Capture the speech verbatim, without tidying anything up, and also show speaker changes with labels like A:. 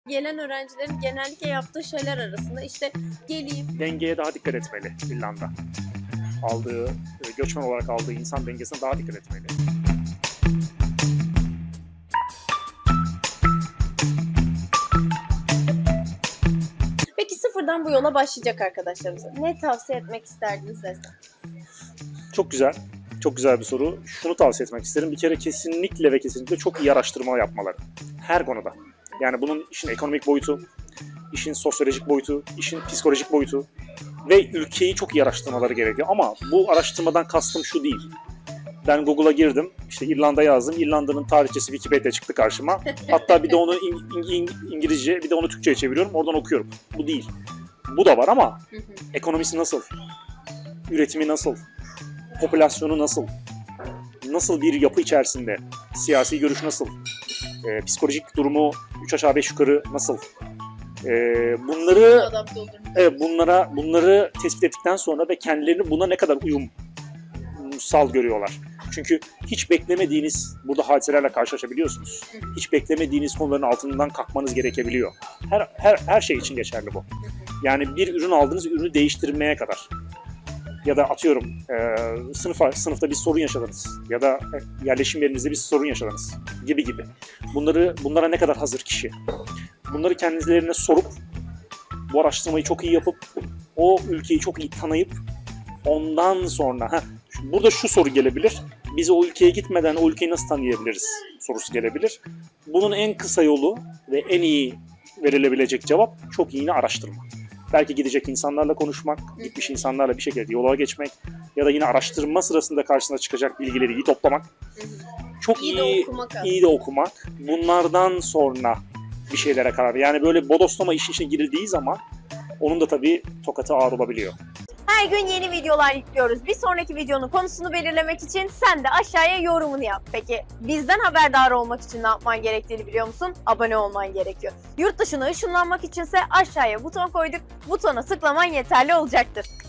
A: Gelen öğrencilerin genellikle yaptığı şeyler arasında işte geleyim.
B: Dengeye daha dikkat etmeli İrlanda. Aldığı, göçmen olarak aldığı insan dengesine daha dikkat etmeli.
A: Peki sıfırdan bu yola başlayacak arkadaşlarımıza ne tavsiye etmek isterdiniz desem?
B: Çok güzel. Çok güzel bir soru. Şunu tavsiye etmek isterim. Bir kere kesinlikle ve kesinlikle çok iyi araştırma yapmaları. Her konuda. Yani bunun işin ekonomik boyutu, işin sosyolojik boyutu, işin psikolojik boyutu ve ülkeyi çok iyi araştırmaları gerekiyor. Ama bu araştırmadan kastım şu değil. Ben Google'a girdim, işte İrlanda yazdım. İrlanda'nın tarihçesi Wikipedia çıktı karşıma. Hatta bir de onu İng- İng- İngilizce, bir de onu Türkçe'ye çeviriyorum. Oradan okuyorum. Bu değil. Bu da var ama ekonomisi nasıl? Üretimi nasıl? Popülasyonu nasıl? Nasıl bir yapı içerisinde? Siyasi görüş nasıl? E, psikolojik durumu üç aşağı beş yukarı nasıl? E, bunları
A: Adapte olur.
B: e, bunlara bunları tespit ettikten sonra ve kendilerini buna ne kadar uyumsal görüyorlar. Çünkü hiç beklemediğiniz burada hadiselerle karşılaşabiliyorsunuz. Hiç beklemediğiniz konuların altından kalkmanız gerekebiliyor. Her her her şey için geçerli bu. Yani bir ürün aldınız, ürünü değiştirmeye kadar. Ya da atıyorum e, sınıfa, sınıfta bir sorun yaşadınız ya da yerleşim yerinizde bir sorun yaşadınız gibi gibi. Bunları bunlara ne kadar hazır kişi? Bunları kendilerine sorup bu araştırmayı çok iyi yapıp o ülkeyi çok iyi tanıyıp ondan sonra heh, burada şu soru gelebilir. Biz o ülkeye gitmeden o ülkeyi nasıl tanıyabiliriz sorusu gelebilir. Bunun en kısa yolu ve en iyi verilebilecek cevap çok iyi araştırma. Belki gidecek insanlarla konuşmak, gitmiş insanlarla bir şekilde yola geçmek ya da yine araştırma sırasında karşısına çıkacak bilgileri iyi toplamak. Çok
A: İyi
B: iyi,
A: de okumak
B: iyi de okumak. Bunlardan sonra bir şeylere karar ver. Yani böyle bodoslama işin içine girildiği zaman onun da tabii tokatı ağır olabiliyor.
A: Her gün yeni videolar yüklüyoruz. Bir sonraki videonun konusunu belirlemek için sen de aşağıya yorumunu yap. Peki bizden haberdar olmak için ne yapman gerektiğini biliyor musun? Abone olman gerekiyor. Yurt dışına ışınlanmak içinse aşağıya buton koyduk. Butona tıklaman yeterli olacaktır.